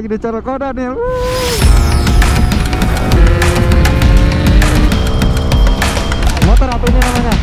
lagi di Carakoda nih. Motor apa ini namanya?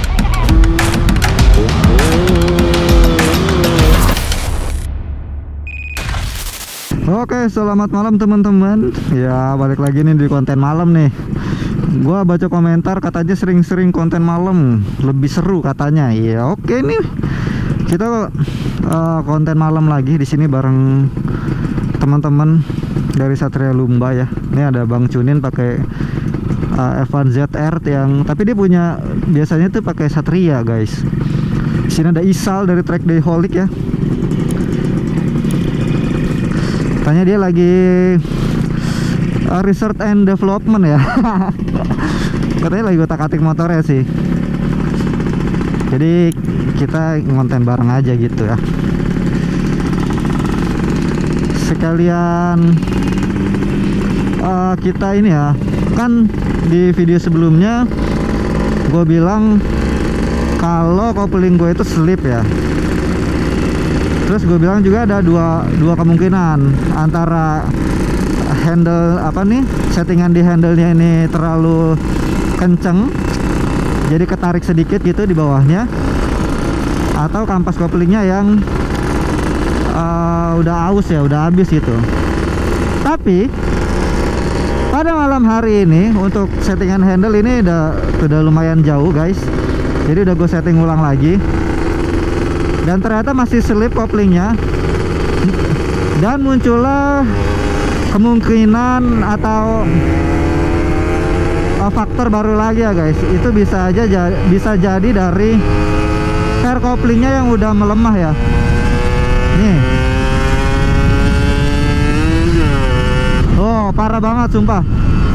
Oke, selamat malam teman-teman. Ya, balik lagi nih di konten malam nih. Gua baca komentar katanya sering-sering konten malam lebih seru katanya. Ya, oke nih. Kita konten malam lagi di sini bareng teman-teman dari Satria Lumba ya. Ini ada Bang Cunin pakai F1 ZR yang tapi dia punya biasanya tuh pakai Satria, guys. Di sini ada Isal dari Track Dayholic ya. Tanya dia lagi research and development ya. Katanya lagi otak-atik motornya sih. Jadi kita ngonten bareng aja gitu ya. Sekalian kita ini ya, kan di video sebelumnya gue bilang kalau kopling gue itu slip ya. Terus gue bilang juga ada dua kemungkinan, antara handle apa nih, settingan di handle-nya ini terlalu kenceng jadi ketarik sedikit gitu di bawahnya, atau kampas koplingnya yang udah aus ya, udah habis gitu. Tapi pada malam hari ini untuk settingan handle ini udah lumayan jauh, guys. Jadi udah gue setting ulang lagi. Dan ternyata masih slip koplingnya. Dan muncullah kemungkinan atau faktor baru lagi ya, guys. Itu bisa jadi dari pair koplingnya yang udah melemah ya. Nih. Oh, parah banget sumpah.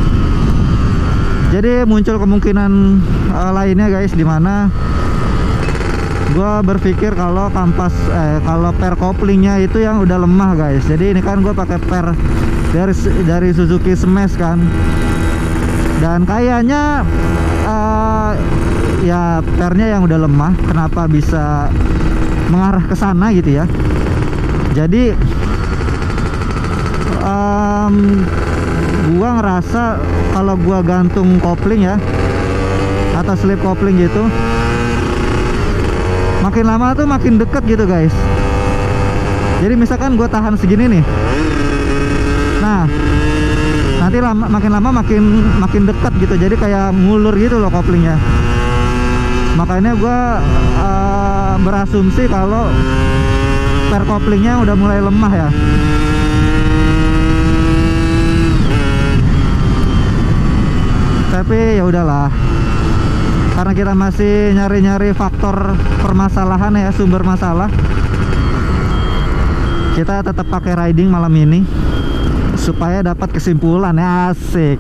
Jadi muncul kemungkinan lainnya, guys, dimana gua berpikir kalau kalau pair koplingnya itu yang udah lemah, guys. Jadi ini kan gua pakai pair dari Suzuki Smash kan, dan kayaknya ya pairnya yang udah lemah. Kenapa bisa mengarah ke sana gitu ya? Jadi gua ngerasa kalau gua gantung kopling ya, atau slip kopling gitu, makin lama tuh makin deket gitu, guys. Jadi misalkan gue tahan segini nih, nah nanti makin lama makin deket gitu, jadi kayak ngulur gitu loh koplingnya. Makanya gue berasumsi kalau pair koplingnya udah mulai lemah ya. Tapi ya udahlah, karena kita masih nyari-nyari faktor permasalahan ya, sumber masalah, kita tetap pakai riding malam ini supaya dapat kesimpulan ya. Asik.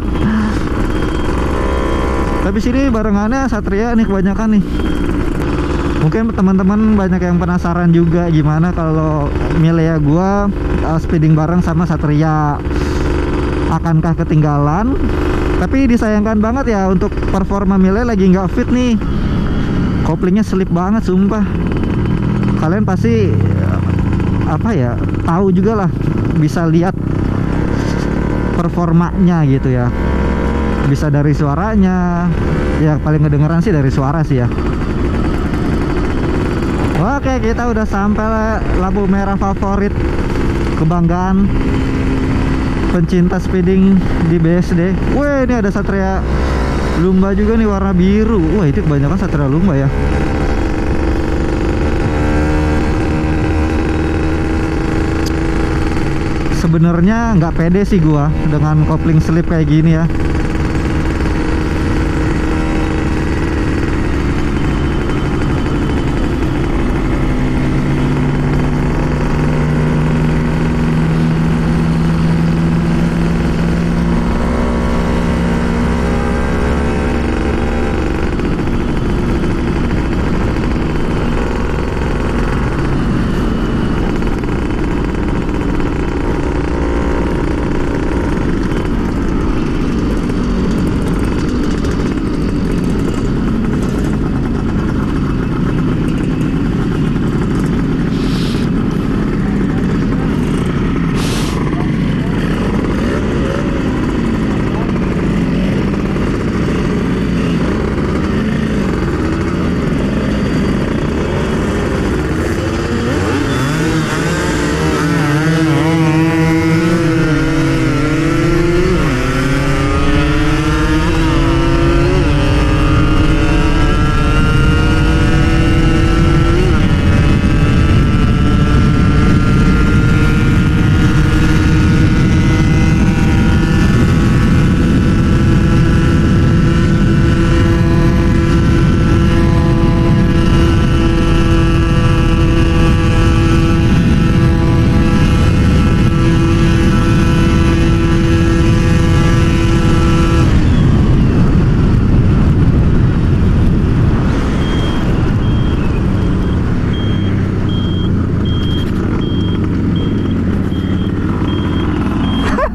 Tapi sini barengannya Satria nih kebanyakan nih. Mungkin teman-teman banyak yang penasaran juga gimana kalau Milea gua speeding bareng sama Satria. Akankah ketinggalan? Tapi disayangkan banget ya, untuk performa Milea lagi nggak fit nih. Koplingnya slip banget sumpah. Kalian pasti apa ya, tahu juga lah, bisa lihat performanya gitu ya. Bisa dari suaranya. Ya paling ngedengeran sih dari suara sih ya. Oke, kita udah sampai lampu merah favorit kebanggaan pencinta speeding di BSD. Wah, ini ada Satria Lumba juga nih warna biru. Wah, itu kebanyakan Satria Lumba ya. Sebenarnya nggak pede sih gua dengan kopling slip kayak gini ya.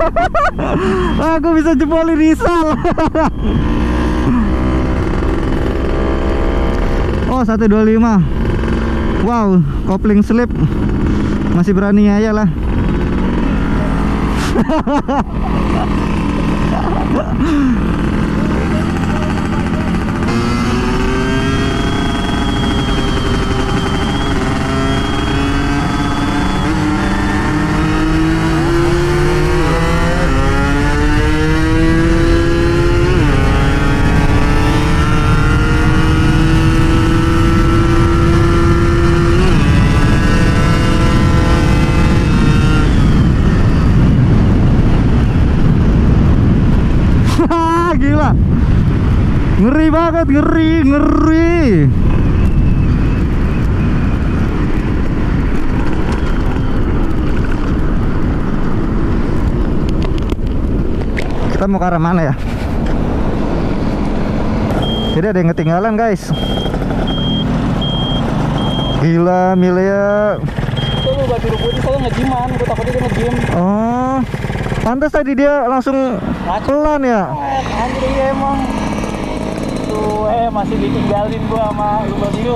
Aku bisa jebolin Rizal. Oh 125. Wow, kopling slip. Masih berani aja lah. Gila, ngeri banget, ngeri. Kita mau ke arah mana ya? Jadi ada yang ketinggalan guys. Gila Milea. Itu lu gak dirubutin, saya ngejiman, gue takutnya dia ngejim. Oh, pantas tadi dia langsung pelan ya. Anjir iya emang. Tuh masih ditinggalin gua sama lu babiu.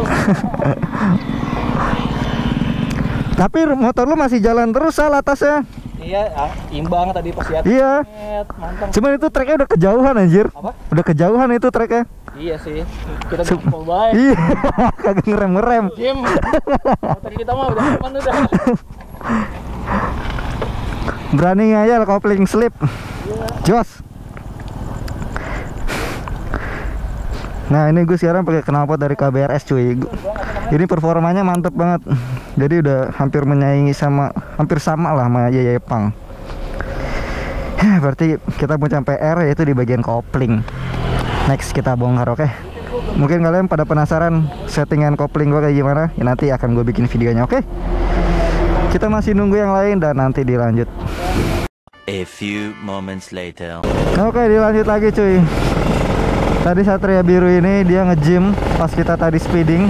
Tapi motor lu masih jalan terus Sal atasnya. Iya, imbang tadi pas lihat. Iya. Mantap. Cuman itu treknya udah kejauhan anjir. Apa? Udah kejauhan itu treknya. Iya sih. Kita jempol baik. Iya, kagak ngerem. Jim. Motor kita mah udah aman udah. Berani ngayal kopling slip. Jos. Nah ini gue sekarang pakai knalpot dari KBRS cuy. Ini performanya mantep banget. Jadi udah hampir menyaingi hampir sama lah sama Yayepang. Berarti kita mau sampai R yaitu di bagian kopling. Next kita bongkar, oke? Mungkin kalian pada penasaran settingan kopling gue kayak gimana? Ya, nanti akan gue bikin videonya, oke? Kita masih nunggu yang lain dan nanti dilanjut. A few moments later. Oke, dilanjut lagi cuy. Tadi Satria biru ini dia nge-gym pas kita tadi speeding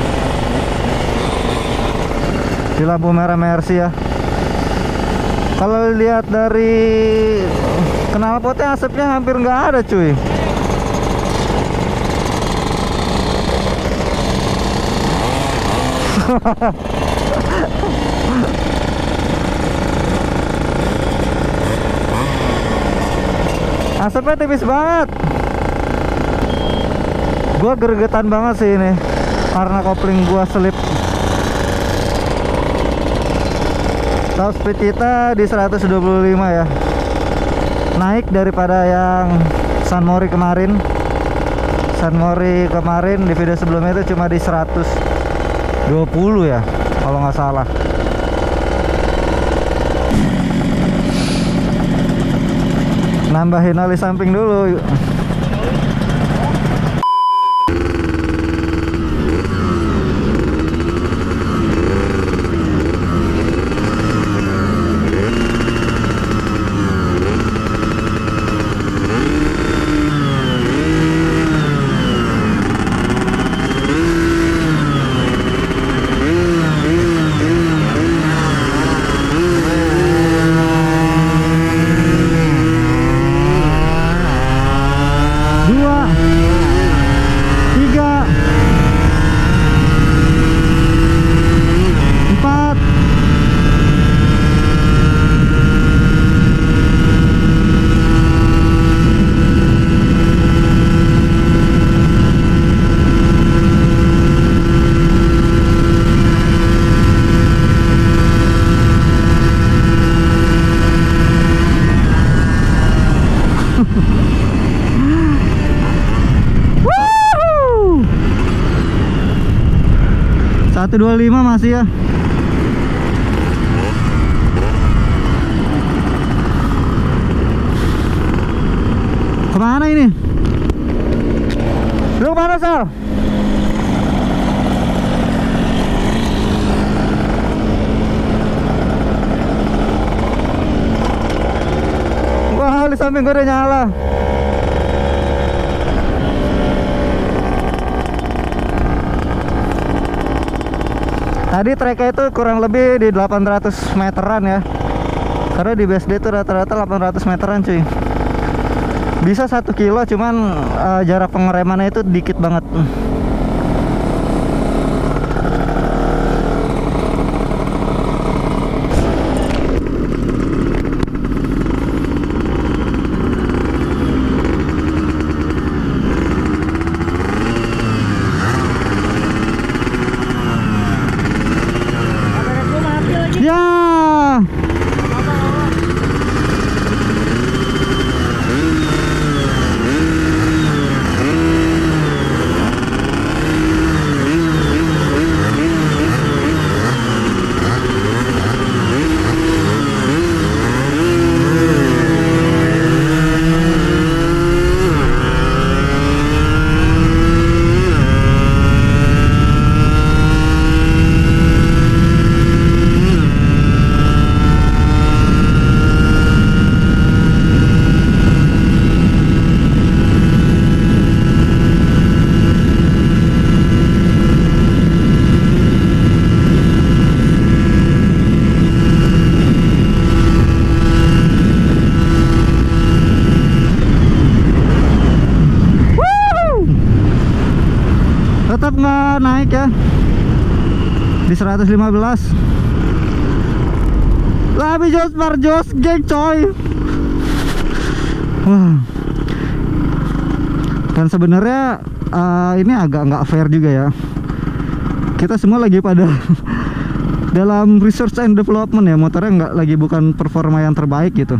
di lampu merah Mercy ya. Kalau lihat dari knalpotnya asapnya hampir nggak ada cuy. Asapnya tipis banget. Gua gregetan banget sih ini karena kopling gua selip. Top speed kita di 125 ya. Naik daripada yang San Mori kemarin. San Mori kemarin di video sebelumnya itu cuma di 120 ya kalau nggak salah. Nambahin oli samping dulu. Woohoo! 125 masih ya. Kemana ini? Lu kemana Sal? Wah, di samping gue udah nyala. Tadi treknya itu kurang lebih di 800 meteran ya. Karena di BSD itu rata-rata 800 meteran cuy. Bisa 1 kilo, cuman jarak pengeremannya itu dikit banget. Ya. Tetap nggak naik ya di 115. Lebih jos geng coy. Wah. Dan sebenarnya ini agak nggak fair juga ya. Kita semua lagi pada dalam research and development ya, motornya bukan performa yang terbaik gitu.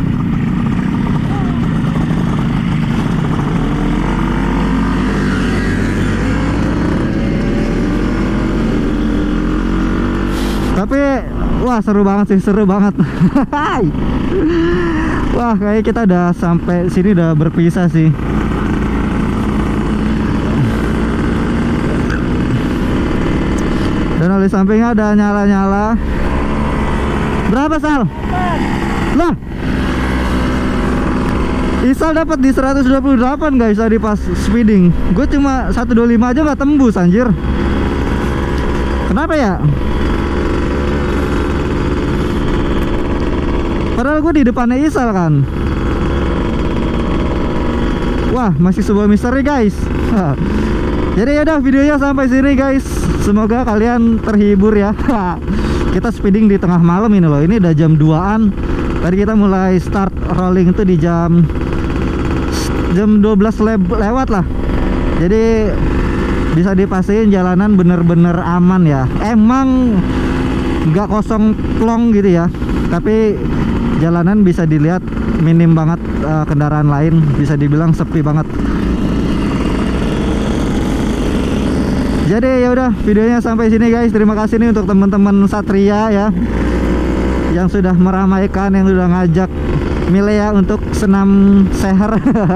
Tapi wah seru banget sih, seru banget. Wah kayak kita udah sampai sini, udah berpisah sih. Dan di sampingnya ada nyala-nyala. Berapa Sal? Lah, Isal dapat di 128 guys tadi pas speeding. Gue cuma 125 aja nggak tembus anjir. Kenapa ya? Padahal gue di depannya Isal kan. Wah, masih sebuah misteri guys. Jadi yaudah, videonya sampai sini guys. Semoga kalian terhibur ya. Kita speeding di tengah malam ini loh. Ini udah jam 2-an. Tadi kita mulai start rolling itu di jam 12 lewat lah. Jadi bisa dipastiin jalanan bener-bener aman ya. Emang nggak kosong plong gitu ya, tapi jalanan bisa dilihat minim banget kendaraan lain, bisa dibilang sepi banget. Jadi ya udah, videonya sampai sini guys. Terima kasih nih untuk teman-teman Satria ya, yang sudah meramaikan, yang sudah ngajak Milea untuk senam seher.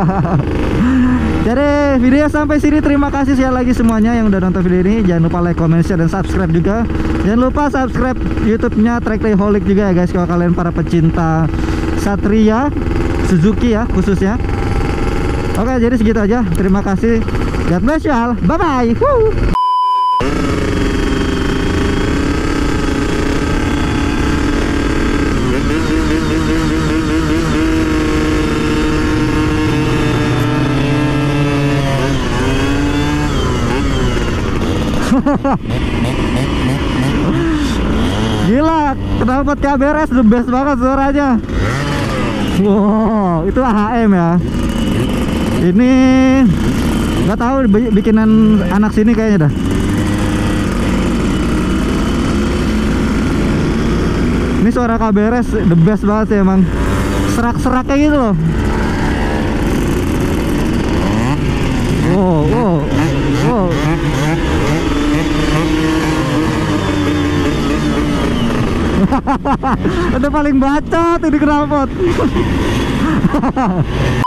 Jadi videonya sampai sini. Terima kasih sekali lagi semuanya yang udah nonton video ini. Jangan lupa like, comment, share, dan subscribe juga. Jangan lupa subscribe YouTube-nya Trackliholic juga ya guys, kalau kalian para pecinta Satria Suzuki ya khususnya. Oke, jadi segitu aja. Terima kasih. God bless you all. Bye bye. Woo. Gila, knalpot KBRS the best banget suaranya. Wow, itu AHM ya. Ini nggak tahu bikinan anak sini kayaknya dah. Ini suara KBRS the best banget sih emang. Serak-serak kayak gitu loh. Wow, wow, wow. Udah paling bacot ini knalpot.